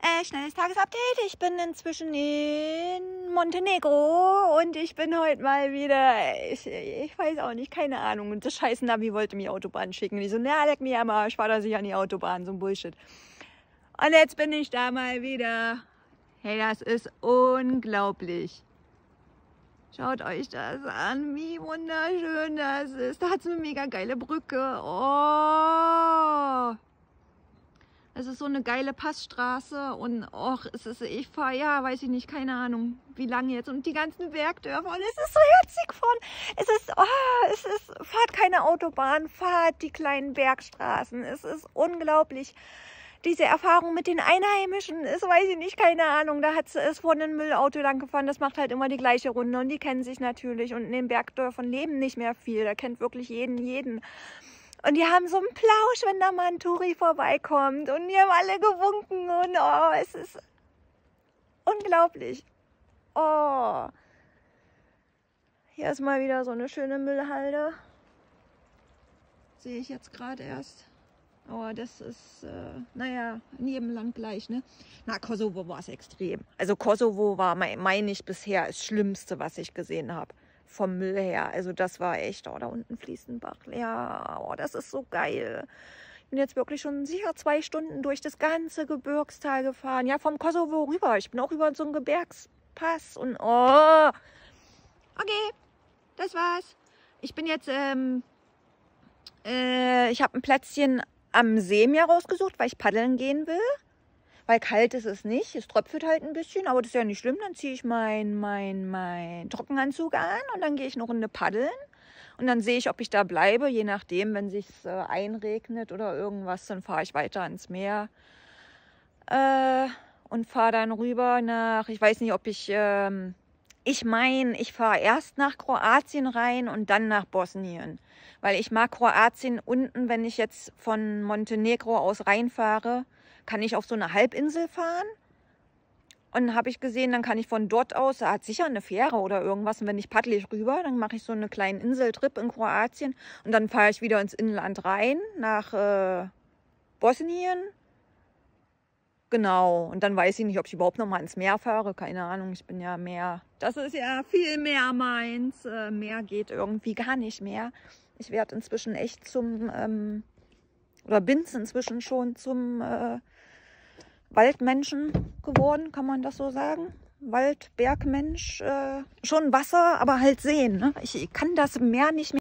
Schnelles Tagesupdate. Ich bin inzwischen in Montenegro und ich bin heute mal wieder, ich weiß auch nicht, keine Ahnung. Und das scheiß Navi wollte mir Autobahn schicken. Und ich so, na, leck mich am Arsch, fahr da sich an die Autobahn, so ein Bullshit. Und jetzt bin ich da mal wieder. Hey, das ist unglaublich. Schaut euch das an, wie wunderschön das ist. Da hat es eine mega geile Brücke. Oh! Es ist so eine geile Passstraße und och, ich fahre, ja, weiß ich nicht, keine Ahnung, wie lange jetzt. Und die ganzen Bergdörfer und es ist so herzig von. Fahrt keine Autobahn, fahrt die kleinen Bergstraßen. Es ist unglaublich. Diese Erfahrung mit den Einheimischen ist, weiß ich nicht, keine Ahnung. Da ist vorne ein Müllauto lang gefahren, das macht halt immer die gleiche Runde und die kennen sich natürlich. Und in den Bergdörfern leben nicht mehr viel, da kennt wirklich jeden. Und die haben so einen Plausch, wenn da mal ein Touri vorbeikommt. Und die haben alle gewunken und oh, es ist unglaublich. Oh. Hier ist mal wieder so eine schöne Müllhalde. Sehe ich jetzt gerade erst. Aber das ist, naja, in jedem Land gleich, ne? Na, Kosovo war es extrem. Also Kosovo war, meine ich, bisher das Schlimmste, was ich gesehen habe. Vom Müll her. Also das war echt, oh, da unten fließt ein Bach. Ja, oh, das ist so geil. Ich bin jetzt wirklich schon sicher 2 Stunden durch das ganze Gebirgstal gefahren. Ja, vom Kosovo rüber. Ich bin auch über so einen Gebirgspass und oh. Okay, das war's. Ich bin jetzt, ich habe ein Plätzchen am See mir rausgesucht, weil ich paddeln gehen will. Weil kalt ist es nicht. Es tröpfelt halt ein bisschen, aber das ist ja nicht schlimm. Dann ziehe ich mein Trockenanzug an und dann gehe ich eine Runde paddeln. Und dann sehe ich, ob ich da bleibe. Je nachdem, wenn es sich einregnet oder irgendwas, dann fahre ich weiter ans Meer. Und fahre dann rüber nach, ich weiß nicht, ob ich fahre erst nach Kroatien rein und dann nach Bosnien. Weil ich mag Kroatien unten, wenn ich jetzt von Montenegro aus reinfahre, kann ich auf so eine Halbinsel fahren. Und habe ich gesehen, dann kann ich von dort aus, da hat sicher eine Fähre oder irgendwas. Und wenn ich paddle ich rüber, dann mache ich so einen kleinen Inseltrip in Kroatien. Und dann fahre ich wieder ins Inland rein, nach Bosnien. Genau, und dann weiß ich nicht, ob ich überhaupt noch mal ins Meer fahre. Keine Ahnung, ich bin ja Meer. Das ist ja viel mehr meins. Meer geht irgendwie gar nicht mehr. Ich werde inzwischen echt oder bin es inzwischen schon zum Waldmenschen geworden, kann man das so sagen? Wald-Bergmensch. Schon Wasser, aber halt sehen. Ne? Ich kann das Meer nicht mehr.